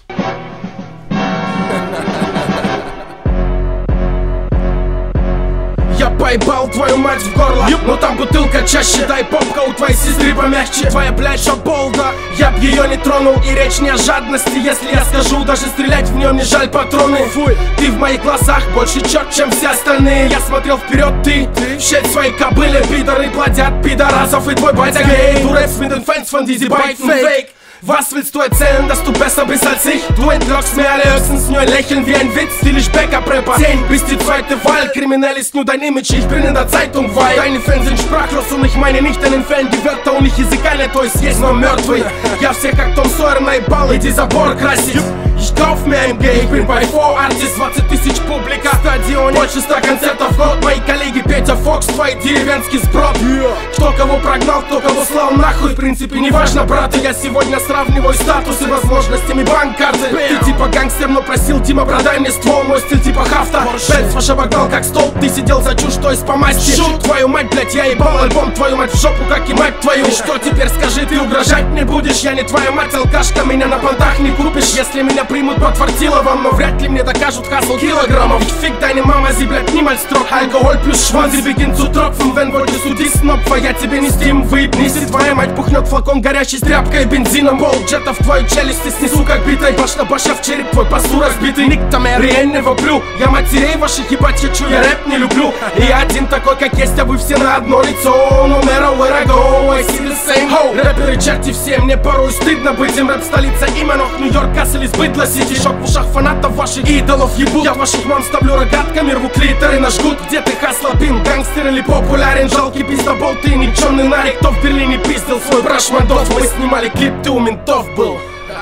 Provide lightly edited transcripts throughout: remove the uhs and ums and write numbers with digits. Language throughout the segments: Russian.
Я поебал твою мать в горло, но там бутылка чаще. Дай попка у твоей сестры помягче. Твоя блядь шаболда, я б ее не тронул. И речь не о жадности, если я скажу, даже стрелять в нее не жаль патроны. Фуй, ты в моих глазах больше черт, чем все остальные. Я смотрел вперед, ты в щель своей кобылы. Пидоры плодят пидорасов, и твой батя гей. Du rappst mit den Fans von diese beiden Fake. Was willst du erzählen, dass du besser bist als ich? Du entlockst mir alle höchstens nur ein Lächeln wie ein Witz, die ich Backup-Rapper. 10 bis die zweite Wahl, kriminell ist nur dein Image, ich bin in der Zeitung, weil deine Fans sind sprachlos und ich meine nicht deinen Fan. Die Wörter у них языка нет, то есть есть, но мертвый. Я всех как Том Сойер наебал, иди забор красить. Ich kauf mir AMG, ich bin bei 4-Artist, 20 тысяч публика, стадион, больше 100 концертов в год. Мои коллеги Петя Фокс, твой деревенский сброд. Кто кого прогнал, кто кого слал нахуй, в принципе не важно, брат. Я сегодня сравниваю статус и возможностями банк-карты. Ты типа гангстер, но просил Дима, продай мне ствол. Мой стиль типа хафта, Бенц ваш обогнал как стол. Ты сидел за чушь, то есть по масти. Шут, твою мать, блять, я ебал альбом, твою мать в жопу, как и мать твою. И что теперь скажи, ты угрожать мне будешь? Я не твоя мать, алкашка, меня на понтах не купишь. Если меня примут под Фартиловым, но вряд ли мне докажут хасл килограммов. Фиг deine Mama, sie bleibt niemals trocken. Алкоголь плюс шван, sie beginnt zu tropfen. Wenn wolltest du diesen Opfer, я тебе не стим, выебнись. И твоя мать пухнет флакон горячий с тряпкой и бензином. Пол джетов твою челюсть и снесу как битой. Баш на баша в череп твой посу разбитый. Никтомер, реально воплю. Я матерей ваших ебать хочу, я рэп не люблю. И я один такой как есть, а вы все на одно лицо. No matter where I go, I see the same ho. Рэперы черти все, мне порой стыдно быть им. Рэп столица Иманов, Нью-Йорк, Кассель из быдла сити. Шок в ушах фанатов ваших идолов ебут. Я ваших мам ставлю рогатками, рву клиторы на жгут. Где ты хаслопин, гангстер или популярен? Жалкий пиздобол, ты никчемный нарик. Кто в Берлине пиздил свой брашмандов? Мы снимали клип, ты у ментов был.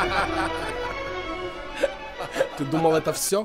Ты думал это все?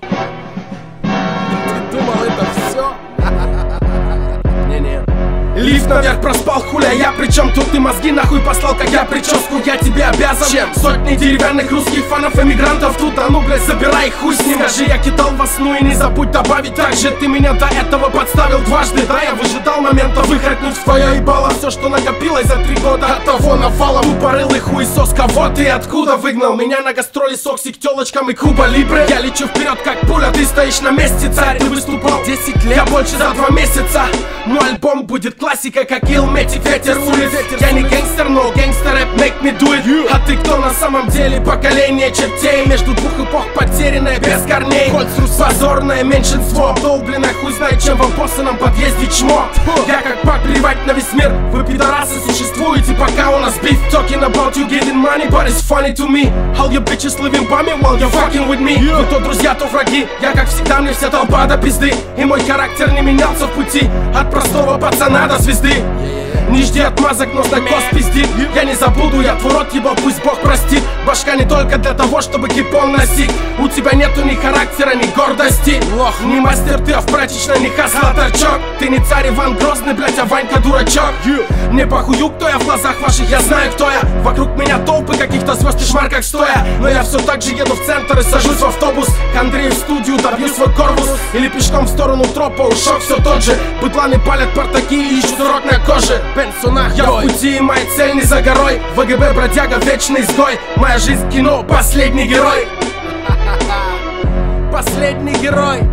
Ты думал это все? Не-не. Лифт наверх проспал, хуля, я причем тут? Ты мозги нахуй послал, как я прическу, я тебе обязан. Чем? Сотни деревянных русских фанов, эмигрантов тут, а ну, блядь, забирай их, хуй с ним. Скажи, я кидал вас, ну и не забудь добавить. Также ты меня до этого подставил дважды. Да, я выжидал момента выхракнуть в твое ебало все, что накопилось за 3 года. От того навала тупорылый хуесос. Кого ты откуда выгнал? Меня на гастроли с Окси к телочкам и Куба Либре. Я лечу вперед, как пуля, ты стоишь на месте, царь. Ты выступал 10 лет, я больше за 2 месяца. Мой альбом будет классика, как Илметик, ветер улиц. Я не гангстер, но гангстер рэп, make me do it. А ты кто на самом деле? Поколение чертей между двух эпох, потерянное без корней. Хольцрус, позорное меньшинство, обдолбленное, хуй знает чем в обоссанном подъезде чмо. Я как пак, плевать на весь мир. Вы пидорасы существуете, пока у нас beef. Talking about you getting money, but it's funny to me. All your bitches living by me while you're fucking with me. Вы то друзья, то враги. Я как всегда, мне вся толпа до пизды. И мой характер не менялся в пути от простого пацана до звезды. Не жди отмазок, но знакос пиздит. Я не забуду, я твой рот ебал, пусть Бог простит. Башка не только для того, чтобы кипон носить. У тебя нету ни характера, ни гордости. Лох, не мастер ты, а в прачечной не хасла торчок. Ты не царь Иван Грозный, блять, а Ванька дурачок. Мне похую, кто я в глазах ваших, я знаю, кто я. Вокруг меня толпы каких-то звезд и шмарках стоя. Но я все так же еду в центр и сажусь в автобус. К Андрею в студию, добью свой корпус. Или пешком в сторону тропа, ушок все тот же. Быдланы палят портаки и ищут урок на коже. Бенсунах, я в пути, и моя цель не за горой. ВГБ, бродяга, вечный изгой. Моя жизнь кино, последний герой. Последний герой.